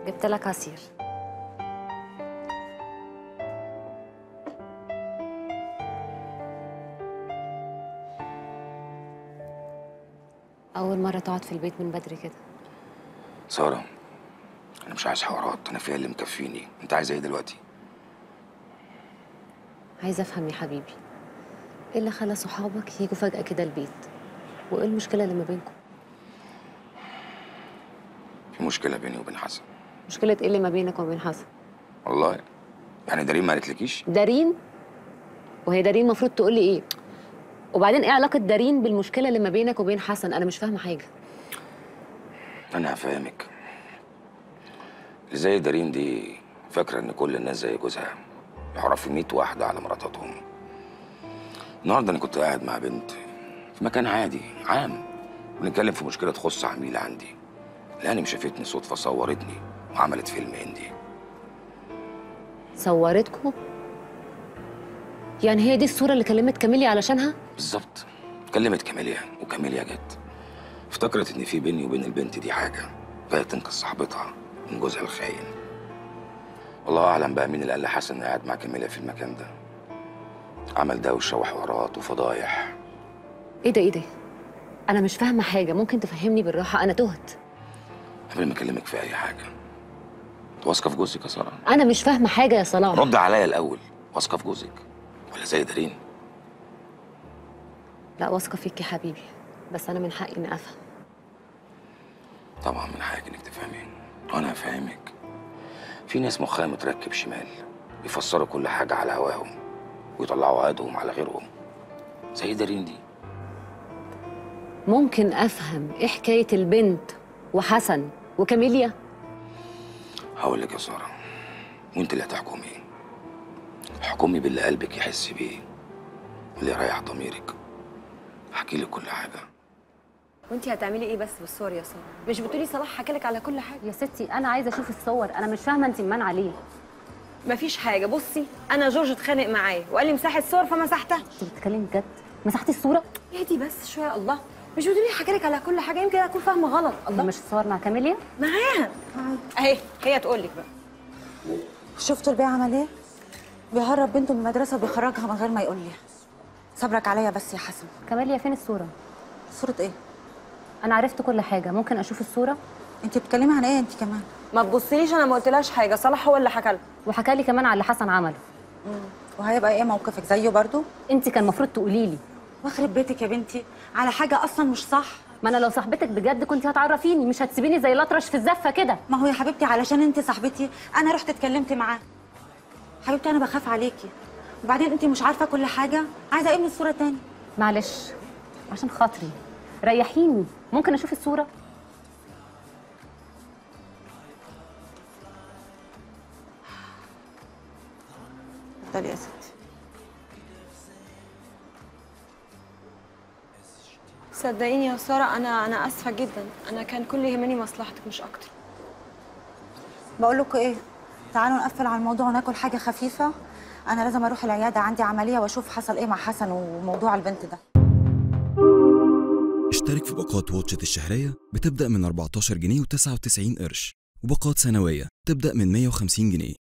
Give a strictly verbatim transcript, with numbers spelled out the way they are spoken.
جبت لك عصير. أول مرة تقعد في البيت من بدري كده. سارة، أنا مش عايز حوارات، أنا فيها اللي مكفيني، أنت عايزة إيه دلوقتي؟ عايزة أفهم يا حبيبي، إيه اللي خلى صحابك يجوا فجأة كده البيت؟ وإيه المشكلة اللي ما بينكم؟ في مشكلة بيني وبين حسن. مشكلة إيه اللي ما بينك وبين حسن؟ والله يعني دارين ما قالتلكيش؟ دارين؟ وهي دارين المفروض تقول لي إيه؟ وبعدين إيه علاقة دارين بالمشكلة اللي ما بينك وبين حسن؟ أنا مش فاهمة حاجة. أنا هفهمك. اللي زي دارين دي فاكرة إن كل الناس زي جوزها، يعرفوا مية واحدة على مراتاتهم. النهارده أنا كنت قاعد مع بنت في مكان عادي عام، بنتكلم في مشكلة تخص عميلة عندي. لأني شافتني صدفة، صورتني وعملت فيلم هندي. صورتكم؟ يعني هي دي الصورة اللي كلمت كاميليا علشانها؟ بالظبط، كلمت كاميليا وكاميليا جت. افتكرت إن في بيني وبين البنت دي حاجة، بقت تنقذ صاحبتها من جوزها الخاين. والله أعلم بقى مين اللي قال لحسن إني قاعد مع كاميليا في المكان ده. عمل دوشة وحوارات وفضايح. إيه ده إيه ده؟ أنا مش فاهمة حاجة، ممكن تفهمني بالراحة؟ أنا تهت. قبل ما أكلمك في أي حاجة، واثقة في جوزك يا سارة؟ أنا مش فاهمة حاجة يا صلاح. رد عليا الأول، واثقة في جوزك ولا زي دارين؟ لا، واثقة فيك يا حبيبي، بس أنا من حقي إني أفهم. طبعا من حقك إنك تفهمي، وأنا هفهمك. في ناس مخها متركب شمال، بيفسروا كل حاجة على هواهم ويطلعوا عقدهم على غيرهم، زي دارين دي. ممكن أفهم إيه حكاية البنت وحسن وكاميليا؟ هقول لك يا سارة، وأنت اللي هتحكمي. احكمي باللي قلبك يحس بيه واللي يريح ضميرك. هحكي لك كل حاجة. وانتي هتعملي ايه بس بالصور يا ساره؟ مش بتقولي صلاح حكى لك على كل حاجه؟ يا ستي أنا عايزة أشوف الصور، أنا مش فاهمة أنت ممان عليه. مفيش حاجه. بصي، انا جورج اتخانق معايا وقال لي مساحه صور فمسحتها. أنت بتتكلمي بجد؟ مسحتي الصورة؟ اهدي بس شويه. الله، مش بتقولي حكى لك على كل حاجه؟ يمكن اكون فاهمه غلط. الله، مش الصور مع كاميليا؟ معاها اهي، هي تقول لك بقى. شفتوا البيه عمل ايه؟ بيهرب بنته من المدرسه وبيخرجها من غير ما يقول لي. صبرك عليا بس يا حسن. كاميليا فين الصورة؟ صوره ايه؟ أنا عرفت كل حاجة، ممكن أشوف الصورة؟ انت بتتكلمي عن ايه انت كمان؟ ما تبصليش، انا ما قلتلهاش حاجه، صلاح هو اللي حكى لها. وحكى لي كمان على اللي حسن عمله. امم وهيبقى ايه موقفك زيه برضو؟ أنت كان المفروض تقولي لي. واخرب بيتك يا بنتي على حاجه اصلا مش صح. ما أنا لو صاحبتك بجد كنت هتعرفيني، مش هتسيبيني زي الأطرش في الزفة كده. ما هو يا حبيبتي علشان انت صاحبتي انا رحت اتكلمت معاه. حبيبتي انا بخاف عليكي، وبعدين انت مش عارفه كل حاجه، عايزه ايه من الصوره تاني؟ معلش عشان خاطري ريحيني، ممكن أشوف الصورة؟ اتفضلي يا ستي. صدقيني يا ساره، انا انا اسفه جدا، انا كان كل يهمني مصلحتك مش اكتر. بقول لكم ايه، تعالوا نقفل على الموضوع وناكل حاجه خفيفه. انا لازم اروح العياده، عندي عمليه واشوف حصل ايه مع حسن وموضوع البنت ده. اشترك في باقات واتشت الشهرية بتبدأ من أربعتاشر جنيه وتسعة وتسعين قرش، وباقات سنوية تبدأ من مية وخمسين جنيه.